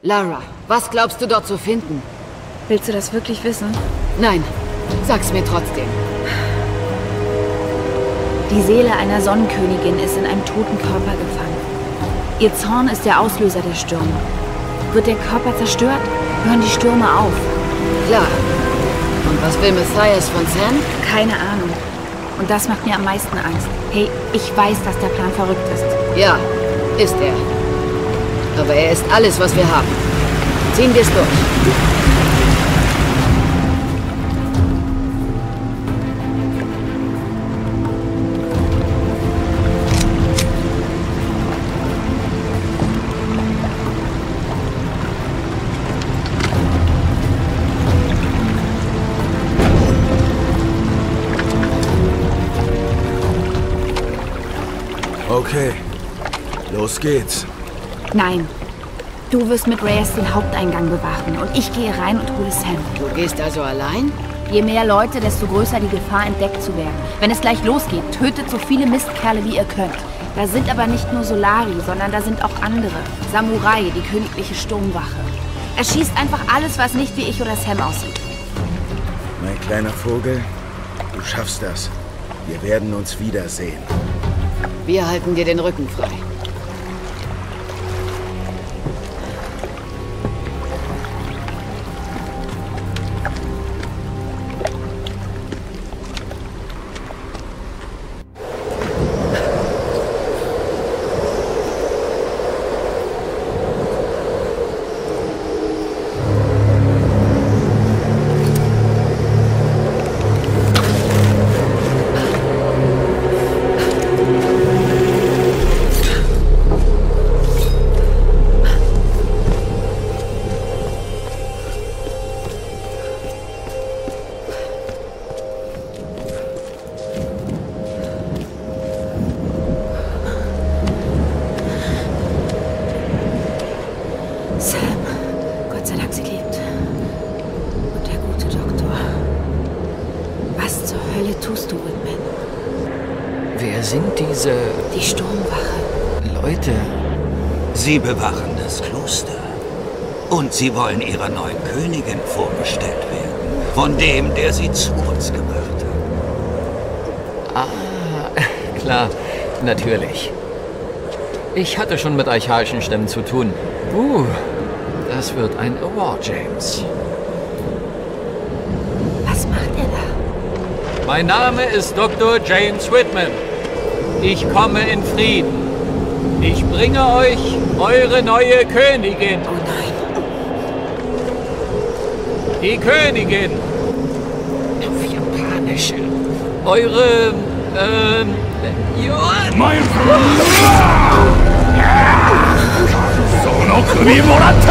Lara, was glaubst du dort zu finden? Willst du das wirklich wissen? Nein, sag's mir trotzdem. Die Seele einer Sonnenkönigin ist in einem toten Körper gefangen. Ihr Zorn ist der Auslöser der Stürme. Wird der Körper zerstört, hören die Stürme auf. Klar. Und was will Matthias von Sam? Keine Ahnung. Und das macht mir am meisten Angst. Hey, ich weiß, dass der Plan verrückt ist. Ja, ist er. Aber er ist alles, was wir haben. Ziehen wir's durch. Okay, los geht's. Nein. Du wirst mit Reyes den Haupteingang bewachen und ich gehe rein und hole Sam. Du gehst also allein? Je mehr Leute, desto größer die Gefahr, entdeckt zu werden. Wenn es gleich losgeht, tötet so viele Mistkerle, wie ihr könnt. Da sind aber nicht nur Solari, sondern da sind auch andere. Samurai, die königliche Sturmwache. Erschießt einfach alles, was nicht wie ich oder Sam aussieht. Mein kleiner Vogel, du schaffst das. Wir werden uns wiedersehen. Wir halten dir den Rücken frei. Die Sturmwache. Leute. Sie bewachen das Kloster. Und sie wollen ihrer neuen Königin vorgestellt werden. Von dem, der sie zu uns gebracht hat. Ah, klar. Natürlich. Ich hatte schon mit archaischen Stämmen zu tun. Das wird ein Award, James. Was macht er da? Mein Name ist Dr. James Whitman. Ich komme in Frieden. Ich bringe euch eure neue Königin. Oh nein. Die Königin. Auf Japanisch. Eure, Mein Bruder! その首もらった!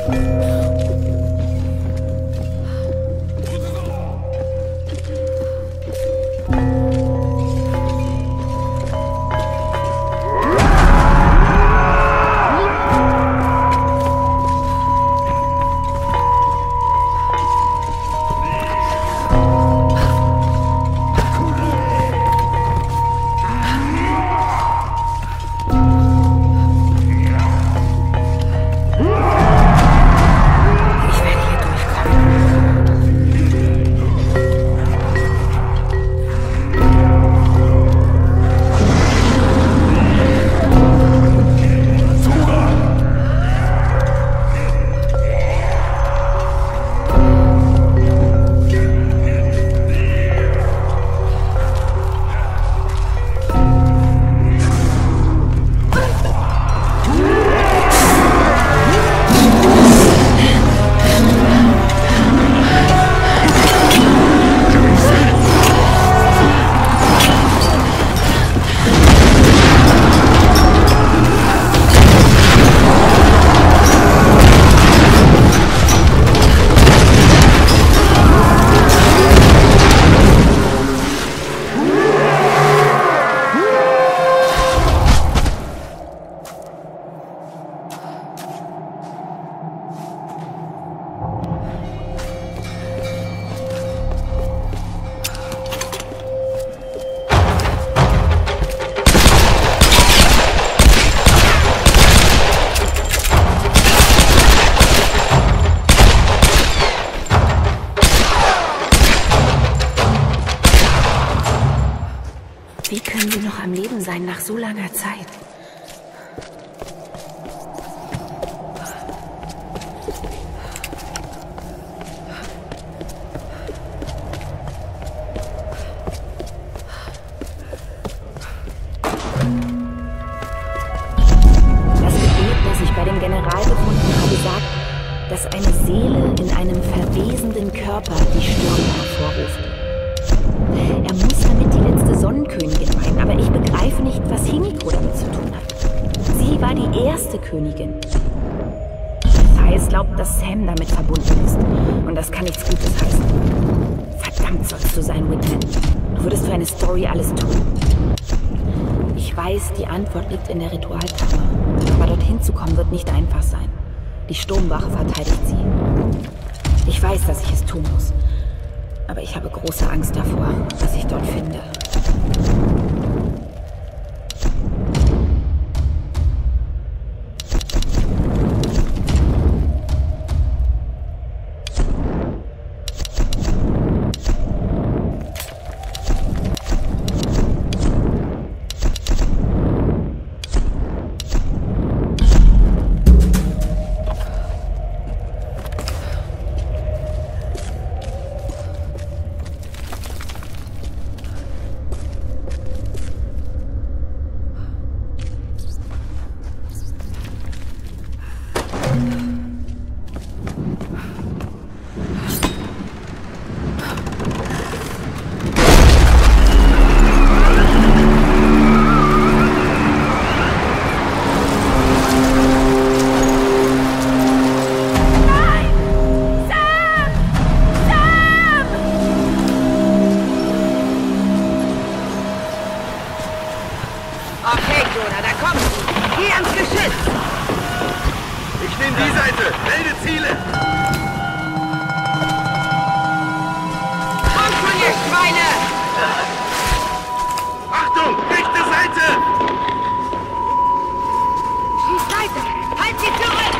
Wie können sie noch am Leben sein nach so langer Zeit? Das Gebet, das ich bei dem General gefunden habe, sagt, dass eine Seele in einem verwesenden Körper die Stürme hervorruft. Er muss damit die letzte Sonnenkönigin meinen, aber ich begreife nicht, was Himiko damit zu tun hat. Sie war die erste Königin. Thais glaubt, dass Sam damit verbunden ist. Und das kann nichts Gutes heißen. Verdammt sollst du sein, Whitman. Du würdest für eine Story alles tun. Ich weiß, die Antwort liegt in der Ritualkammer. Aber dorthin zu kommen wird nicht einfach sein. Die Sturmwache verteidigt sie. Ich weiß, dass ich es tun muss. Aber ich habe große Angst davor, was ich dort finde. Okay, Jonah, da kommst du. Geh ans Geschütz. Ich nehme die Seite. Melde Ziele. Kommt schon, ihr Schweine! Achtung, rechte Seite. Die Seite! Halt sie zurück!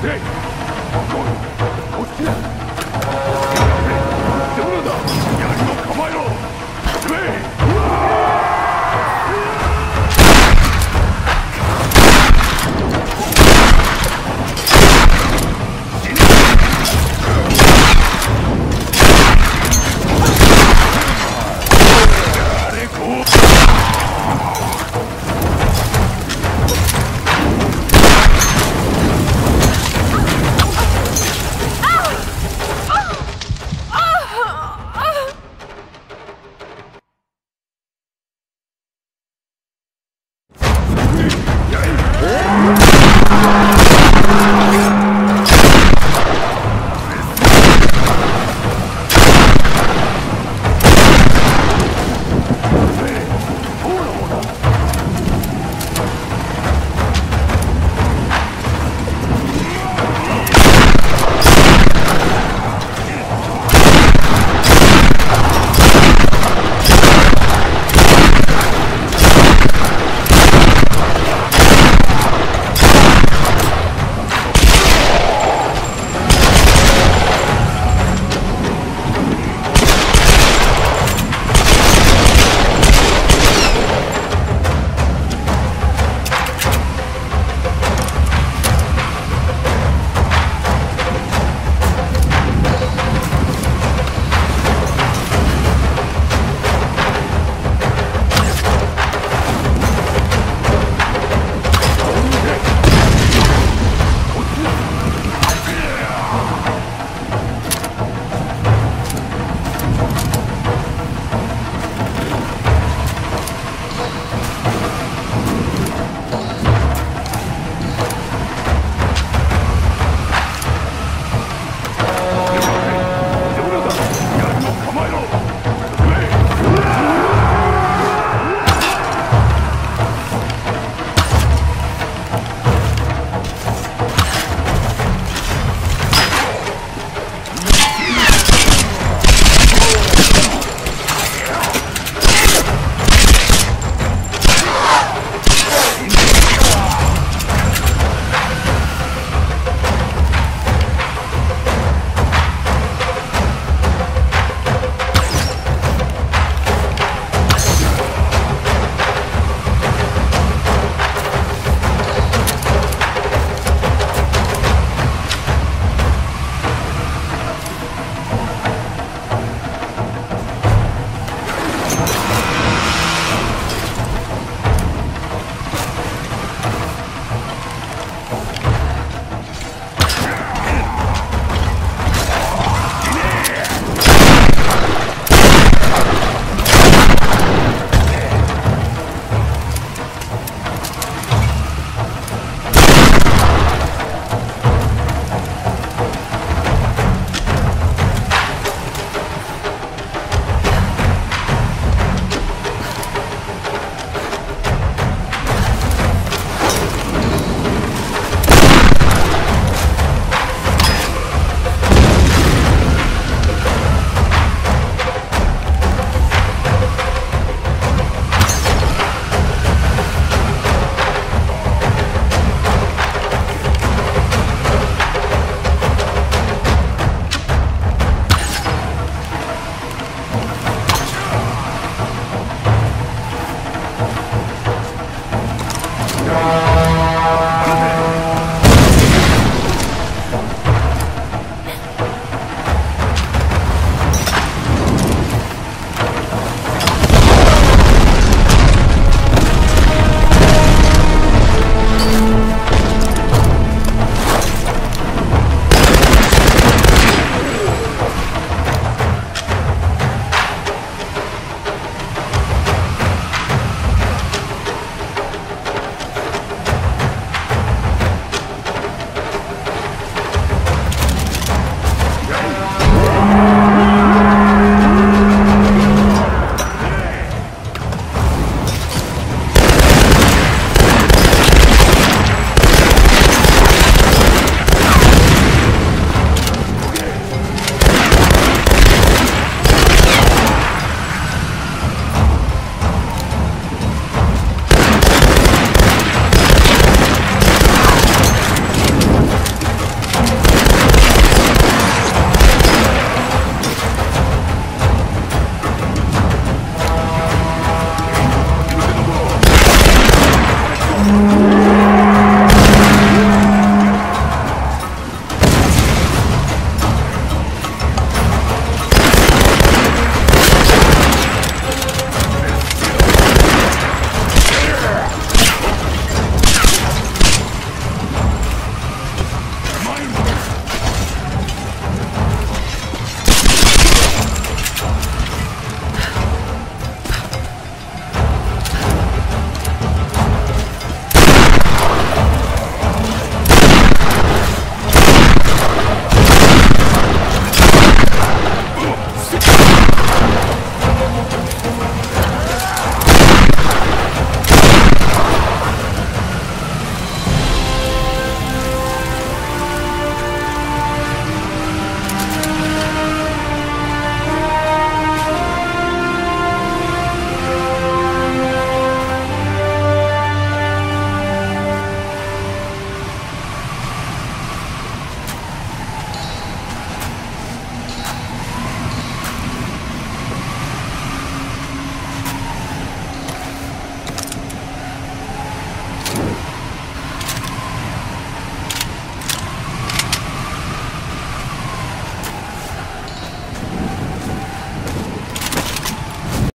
Hey!